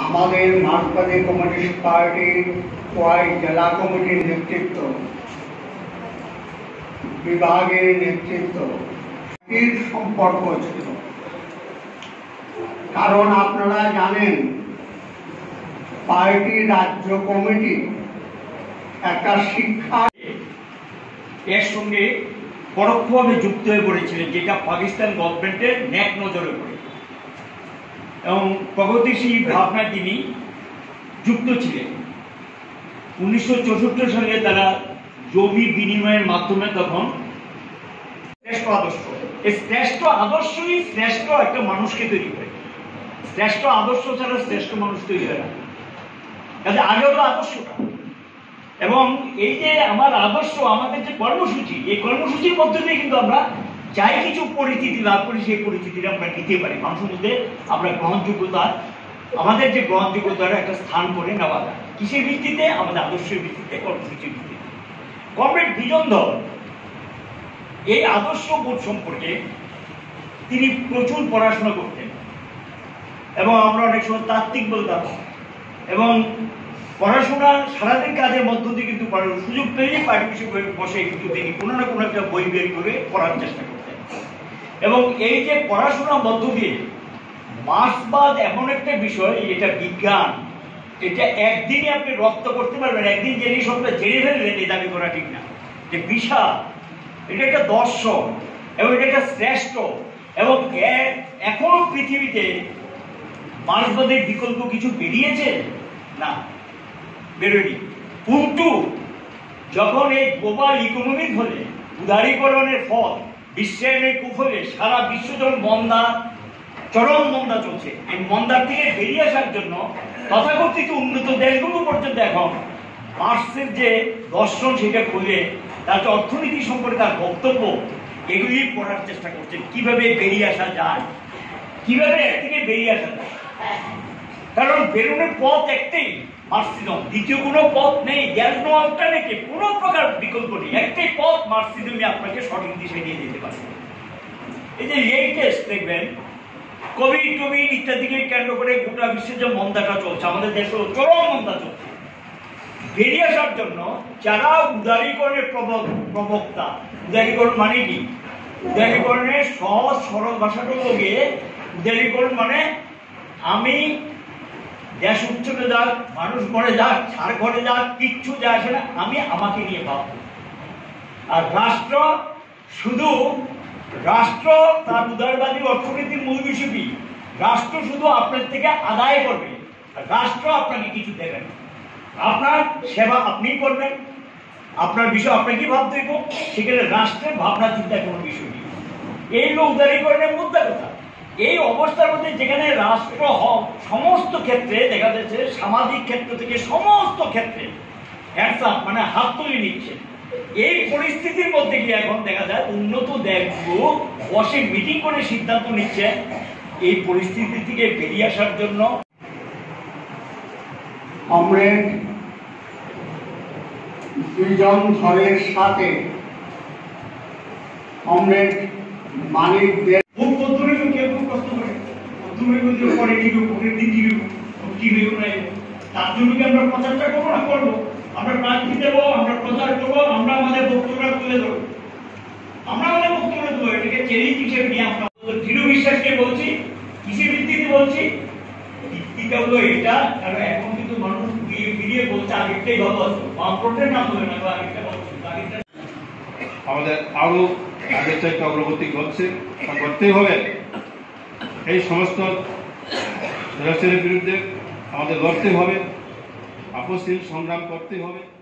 আমাদের মার্কসবাদী কমিউনিস্ট পার্টির খোয়াই জেলা কমিটির নেতৃত্ব, বিভাগের নেতৃত্ব সম্পর্ক ছিল। কারণ আপনারা জানেন পার্টির রাজ্য কমিটি একটা শিক্ষা এর সঙ্গে পরোক্ষভাবে যুক্ত হয়ে পড়েছিলেন, যেটা পাকিস্তান গভর্নমেন্টের ন্যাক নজরে পড়ে এবং প্রগতিশীল ভাবনায় তিনি যুক্ত ছিলেন। 1964 সালে তারা জমি বিনিময়ের মাধ্যমে তখন শ্রেষ্ঠ আদর্শ, এই শ্রেষ্ঠ আদর্শই শ্রেষ্ঠ একটা মানুষকে তৈরি করে। শ্রেষ্ঠ আদর্শ ছাড়া শ্রেষ্ঠ মানুষ তৈরি হয় না। কাজে আগে হলো আদর্শটা, এবং এই যে আমার আদর্শ, আমাদের যে কর্মসূচি, এই কর্মসূচির মধ্যে দিয়ে কিন্তু আমরা যাই কিছু পরিচিতি লাভ করি, সেই পরিচিতিটা আমরা নিতে পারি। মানুষের মধ্যে আমরা গ্রহণযোগ্যতা, আমাদের যে গ্রহণযোগ্যতার একটা স্থান করে নেওয়া যায়। কিসের ভিত্তিতে? আমাদের আদর্শের ভিত্তিতে, কর্মসূচির ভিত্তিতে। কমরেড বিজন ধর এই আদর্শ বোধ সম্পর্কে তিনি প্রচুর পড়াশোনা করতেন, এবং আমরা অনেক সময় তাত্ত্বিক বলতাম, এবং পড়াশোনা সারাদিন কাজের মধ্য দিয়ে কিন্তু সুযোগ পেয়ে পাঠ্য বসে কিন্তু তিনি কোনো না কোনো একটা বই বের করে পড়ার চেষ্টা করতেন। এবং এই যে পড়াশোনার মধ্য দিয়ে মার্ক্সবাদ এমন একটা বিষয়, এটা বিজ্ঞান, এটা একদিনে আপনি রপ্ত করতে পারবেন, একদিন জেনে সবটা জেনে ফেলবেন এই দাবি করা ঠিক না। যে বিশাল, এটা একটা দর্শন এবং এটা একটা শ্রেষ্ঠ, এবং এখনো পৃথিবীতে মার্ক্সবাদের বিকল্প কিছু বেরিয়েছে না, বেরোয়নি। কিন্তু যখন এই গ্লোবাল ইকোনমিক হলে উদারীকরণের ফল বিশ্বায়নের কুফলে সারা বিশ্ব যখন মন্দা, চরম মন্দা চলছে, এই মন্দার থেকে বেরিয়ে আসার জন্য তথাকথিত উন্নত দেশগুলো পর্যন্ত এখন মার্ক্সের যে দর্শন সেটা খুলে তার অর্থনীতি সম্পর্কে তার বক্তব্য, এগুলি পড়ার চেষ্টা করছেন। কিভাবে বেরিয়ে আসা যায়, কিভাবে এর থেকে বেরিয়ে আসা যায়। কারণ বেরোনোর পথ একটাই, মার্ক্সিজম, দ্বিতীয় কোনো পথ নেই। কোনো প্রকার বিকল্প নেই, একটাই পথ মার্ক্সিজমই আপনাকে সঠিক দিশায় নিয়ে যেতে পারে। এই যে লেটেস্ট দেখবেন কোভিড ইত্যাদিকে কেন্দ্র করে গোটা বিশ্বে যে মন্দাটা চলছে, আমাদের দেশেও চরম মন্দা চলছে। বেরিয়ে আসার জন্য যারা উদারীকরণের প্রবক্তা, উদারীকরণ মানে কি? উদারীকরণের সহজ সরল ভাষাটা গিয়ে, উদারীকরণ মানে আমি দেশ উচ্চতে যাক, মানুষ মরে যাক, ছাড় ঘরে যাক, কিচ্ছু যায় আসে না, আমি আমাকে নিয়ে ভাববো। আর রাষ্ট্র শুধু, রাষ্ট্র তার উদারবাদী অর্থনীতির মূল বিষয়, রাষ্ট্র শুধু আপনার থেকে আদায় করবে, রাষ্ট্র আপনাকে কিছু দেবে না। আপনার সেবা আপনিই করবেন, আপনার বিষয় আপনাকে ভাবতে হইব, সেখানে রাষ্ট্রের ভাবনা চিন্তার কোনো বিষয় নেই। এই হলো উদারীকরণের মুদ্রা কথা। এই অবস্থার মধ্যে যেখানে রাষ্ট্র সমস্ত ক্ষেত্রে দেখা যাচ্ছে, সামাজিক ক্ষেত্র থেকে সমস্ত ক্ষেত্রে মানে হাত তুলে নিচ্ছে, এই পরিস্থিতির মধ্যে গিয়ে এখন দেখা যায় উন্নত দেশগুলো বসে মিটিং করে সিদ্ধান্ত নিচ্ছে এই পরিস্থিতি থেকে বেরিয়ে আসার জন্য। কমরেড বিজন ধরের সাথে কমরেড মানিক দে তার জন্য কি আমরা প্রচারটা করবো, আমরা প্রার্থী দেবো, আমরা প্রচার করবো, আমরা আমাদের বক্তব্য তুলে ধরবো, আমরা আমাদের বক্তব্য দেবো। এটাকে চ্যালেঞ্জ হিসেবে নিয়ে আমরা দৃঢ় বিশ্বাসকে বলছি। কিসের ভিত্তিতে বলছি? ভিত্তিটা হলো এটা, কারণ এখন কিন্তু মানুষ ফিরিয়ে বলছে আগেরটাই ভালো আছে, বামফ্রন্টের নাম বলে না, আগেরটা বলছে, আগেরটা আমাদের আরো আগের চাইতে অগ্রগতি করতেই হবে। এই সমস্ত স্বৈরাচারের বিরুদ্ধে আমাদের লড়তে হবে, আপসহীন সংগ্রাম করতে হবে।